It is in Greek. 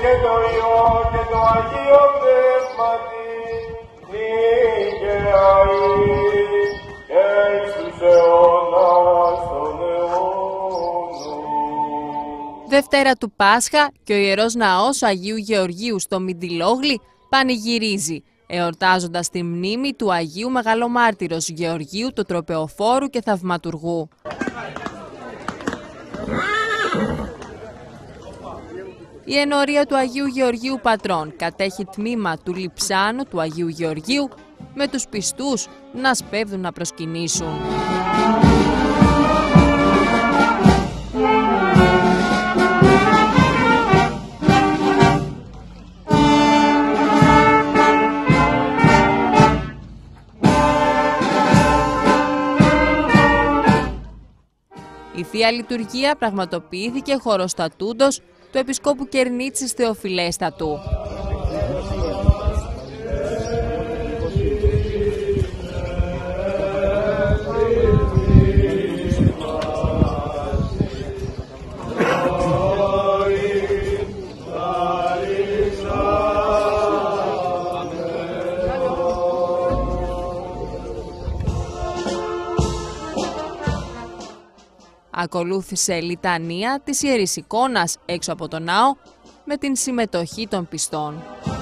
και το Υιό και το Αγίο Πνεύματι, νύχαια εξ τους αιώνας των αιώνων. Δευτέρα του Πάσχα και ο Ιερός Ναός Αγίου Γεωργίου στο Μιντιλόγλι πανηγυρίζει, εορτάζοντας τη μνήμη του Αγίου Μεγαλομάρτυρος Γεωργίου, του τροπεοφόρου και θαυματουργού. Η ενορία του Αγίου Γεωργίου Πατρών κατέχει τμήμα του λειψάνου του Αγίου Γεωργίου, με τους πιστούς να σπέβδουν να προσκυνήσουν. Η Θεία Λειτουργία πραγματοποιήθηκε χωροστατούντος του Επισκόπου Κερνίτσης Θεοφιλέστατου. Ακολούθησε λιτανία της Ιερής Εικόνας έξω από τον ναό με την συμμετοχή των πιστών.